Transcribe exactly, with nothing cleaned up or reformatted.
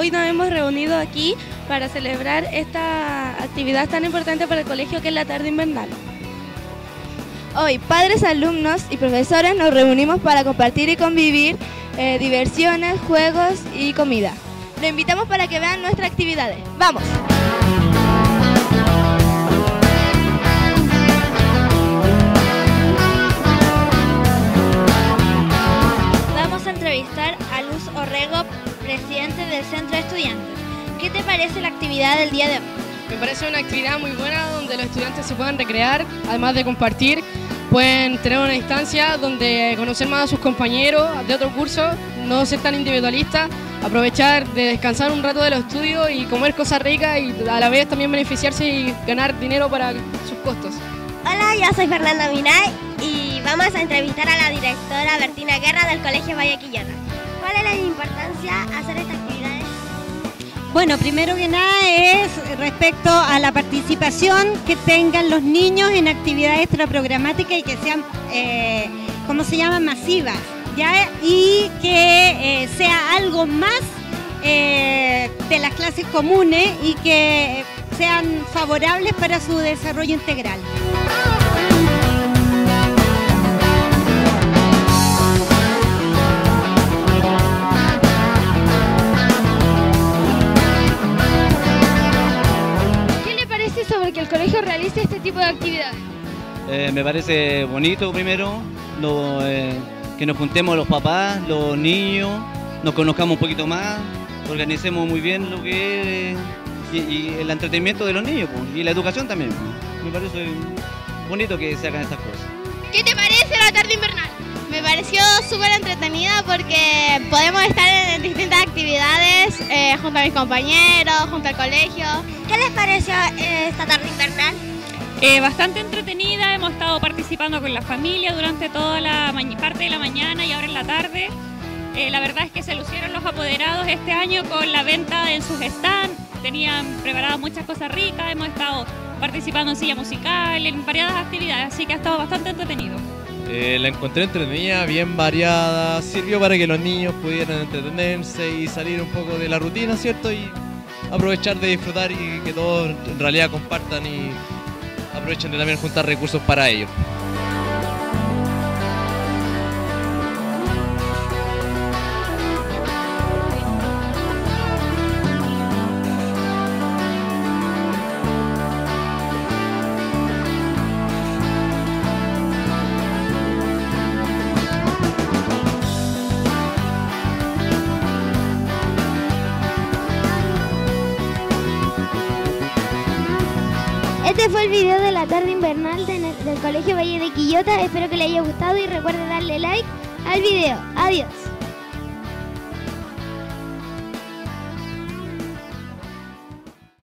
hoy nos hemos reunido aquí para celebrar esta actividad tan importante para el colegio que es la tarde invernal. Hoy, padres, alumnos y profesores nos reunimos para compartir y convivir eh, diversiones, juegos y comida. Los invitamos para que vean nuestras actividades. ¡Vamos! Vamos a entrevistar a Luz Orrego, presidente del Centro de Estudiantes. ¿Qué te parece la actividad del día de hoy? Me parece una actividad muy buena donde los estudiantes se puedan recrear, además de compartir, pueden tener una instancia donde conocer más a sus compañeros de otro curso, no ser tan individualistas, aprovechar de descansar un rato de los estudios y comer cosas ricas y a la vez también beneficiarse y ganar dinero para sus costos. Hola, yo soy Fernanda Minay y vamos a entrevistar a la directora Bertina Guerra del Colegio Valle Quillota. ¿Cuál es la importancia de hacer estas actividades? Bueno, primero que nada es respecto a la participación que tengan los niños en actividades extraprogramáticas y que sean, eh, ¿cómo se llama?, masivas, ¿ya? Y que eh, sea algo más eh, de las clases comunes y que sean favorables para su desarrollo integral. Sobre que el colegio realice este tipo de actividades? Eh, me parece bonito primero, lo, eh, que nos juntemos los papás, los niños, nos conozcamos un poquito más, organicemos muy bien lo que es y, y el entretenimiento de los niños pues, y la educación también. Pues. Me parece bonito que se hagan estas cosas. ¿Qué te parece la tarde invernal? Me pareció súper entretenida porque podemos estar en distintas actividades eh, junto a mis compañeros, junto al colegio. ¿Qué les pareció eh, esta tarde invernal? Eh, bastante entretenida, hemos estado participando con la familia durante toda la parte de la mañana y ahora en la tarde. Eh, la verdad es que se lucieron los apoderados este año con la venta en sus stands, tenían preparadas muchas cosas ricas, hemos estado participando en silla musical, en variadas actividades, así que ha estado bastante entretenido. Eh, la encontré entretenida, bien variada, sirvió para que los niños pudieran entretenerse y salir un poco de la rutina, ¿cierto? Y aprovechar de disfrutar y que todos en realidad compartan y aprovechen de también juntar recursos para ello. Este fue el video de la tarde invernal de, del Colegio Valle de Quillota. Espero que les haya gustado y recuerden darle like al video. Adiós.